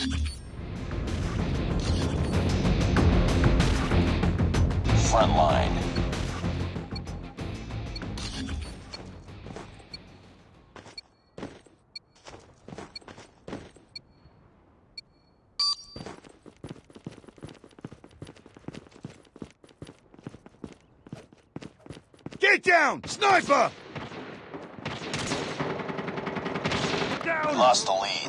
Front line. Get down! Sniper! Down! Lost the lead.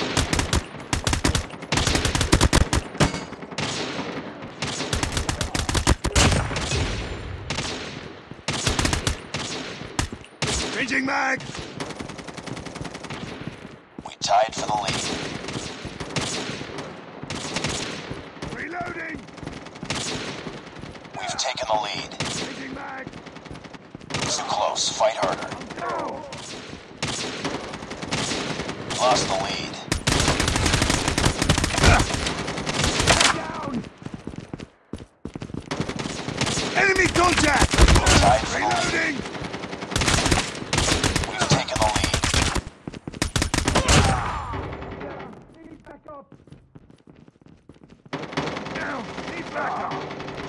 Changing mag! We tied for the lead. Reloading! We've taken the lead. Changing mag! Too close. Fight harder. Down! Lost the lead. Down! Enemy contact! Tied for the lead. Reloading! We've taken the lead. Need backup! Down! Need backup!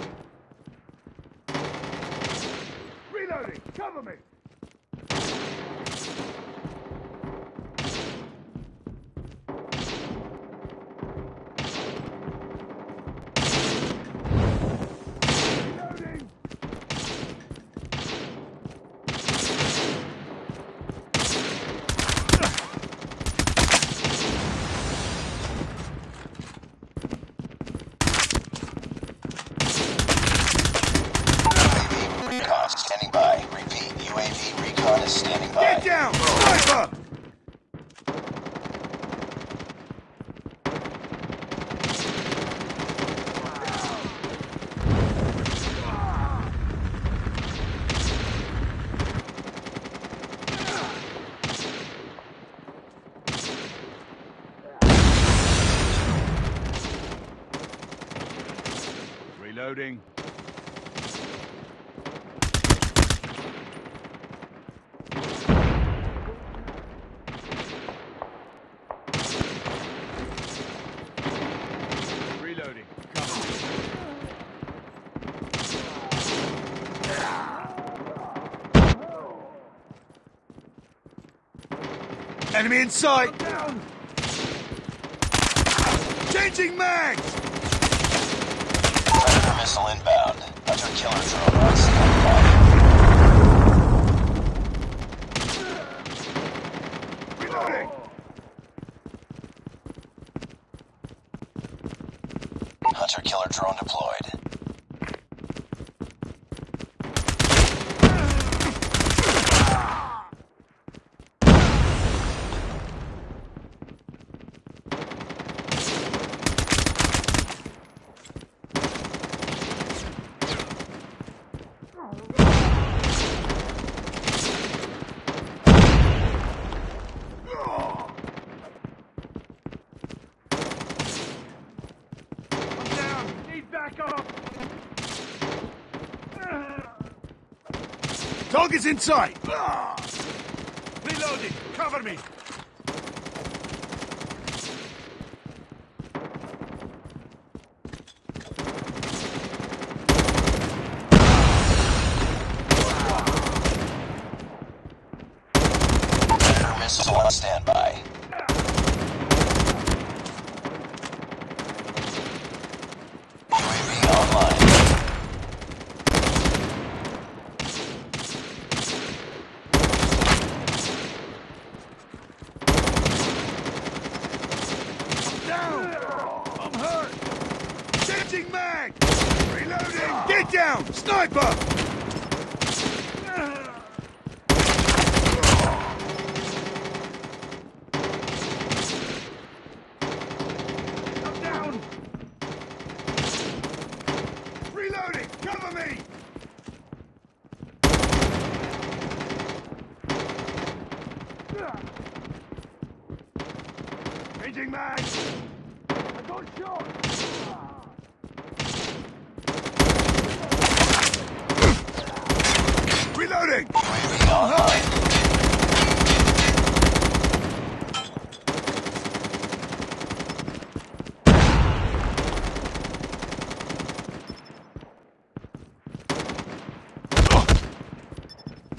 Reloading! Cover me! Reloading! UAV recon standing by. Repeat. UAV recon is standing by. Get down! Sniper! Reloading. Reloading. Cover me. Enemy in sight! Down! Changing mags! Predator missile inbound. Hunter killer drone on standby. Reloading! Hunter killer drone deployed. I'm down! Need backup! Target's in sight! Reloading! Cover me! Predator missile on standby. UAV online. Down! I'm hurt! Changing mag! Reloading! Get down! Sniper! I'm down! Reloading! Cover me! Changing mag! I got shot! Reloading! UAV online.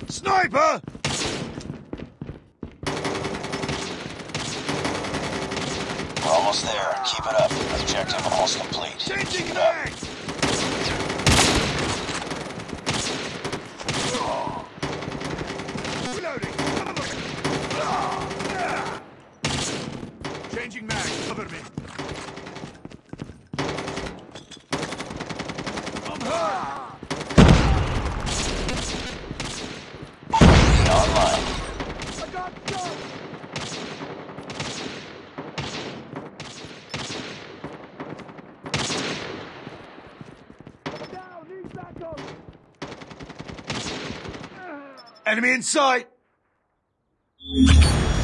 Sniper! We're almost there. Keep it up. Objective almost complete. Changing Keep it up. mags! Reloading! Changing mags. Cover me. I'm hurt! UAV online. I got shot! Down! Need backup! Enemy in sight!